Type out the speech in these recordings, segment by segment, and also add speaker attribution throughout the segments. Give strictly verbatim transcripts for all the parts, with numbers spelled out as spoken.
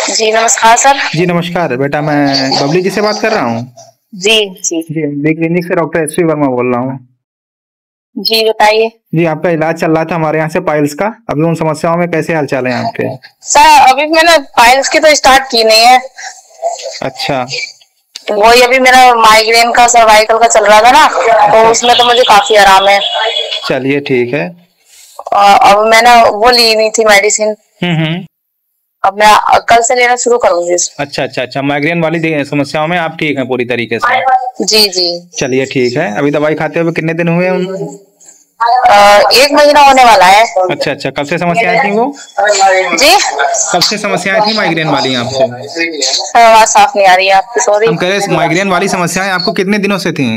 Speaker 1: जी नमस्कार सर।
Speaker 2: जी नमस्कार बेटा, मैं बबली जी से बात कर रहा हूँ।
Speaker 1: जी जी
Speaker 2: जी बी क्लिनिक से डॉक्टर एस वी वर्मा बोल रहा हूँ।
Speaker 1: जी बताइए।
Speaker 2: जी आपका इलाज चल रहा था हमारे यहाँ से पाइल्स का, अभी उन समस्याओं में कैसे हालचाल है आपके?
Speaker 1: सर अभी मैंने पाइल्स की तो स्टार्ट की नहीं है।
Speaker 2: अच्छा।
Speaker 1: वही अभी मेरा माइग्रेन का सर्वाइकल का चल रहा था ना, तो उसमें तो मुझे काफी आराम है।
Speaker 2: चलिए ठीक है।
Speaker 1: और अब मैंने वो ली नहीं थी मेडिसिन,
Speaker 2: हम्म हम्म
Speaker 1: अब मैं कल से लेना शुरू करूंगी।
Speaker 2: अच्छा अच्छा अच्छा, माइग्रेन वाली दे- समस्याओं में आप ठीक हैं पूरी तरीके से?
Speaker 1: जी जी।
Speaker 2: चलिए ठीक है। अभी दवाई खाते हुए कितने दिन हुए उन?
Speaker 1: आ, एक महीना होने वाला है।
Speaker 2: अच्छा अच्छा, कब से समस्याएं थी वो?
Speaker 1: जी
Speaker 2: कब से समस्याएं थी माइग्रेन वाली आपको?
Speaker 1: आवाज साफ नहीं आ रही है आपकी, सॉरी।
Speaker 2: हम कह रहे माइग्रेन वाली समस्याएं आपको कितने दिनों से थी?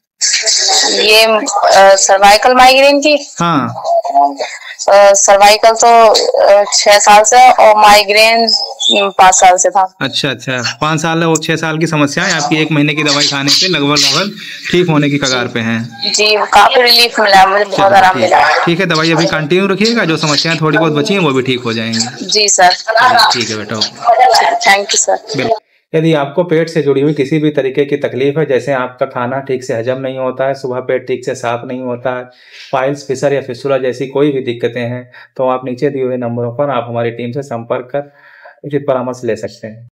Speaker 1: ये सर्वाइकल माइग्रेन की?
Speaker 2: हाँ।
Speaker 1: सर्वाइकल तो अ, छह साल से, और माइग्रेन पाँच साल से था।
Speaker 2: अच्छा अच्छा, पाँच साल और छह साल की समस्याएं आपकी एक महीने की दवाई खाने से लगभग लगभग ठीक होने की कगार पे हैं।
Speaker 1: जी काफी रिलीफ मिला मुझे, बहुत आराम मिला।
Speaker 2: ठीक है, दवाई अभी कंटिन्यू रखिएगा, जो समस्याएं थोड़ी बहुत बची हैं वो भी ठीक हो जाएंगी।
Speaker 1: जी सर।
Speaker 2: ठीक है बेटा।
Speaker 1: Thank you sir.
Speaker 2: यदि आपको पेट से जुड़ी हुई किसी भी तरीके की तकलीफ है, जैसे आपका खाना ठीक से हजम नहीं होता है, सुबह पेट ठीक से साफ नहीं होता है, पाइल्स, फिशर या फिस्टुला जैसी कोई भी दिक्कतें हैं, तो आप नीचे दिए हुए नंबरों पर आप हमारी टीम से संपर्क कर उचित परामर्श ले सकते हैं।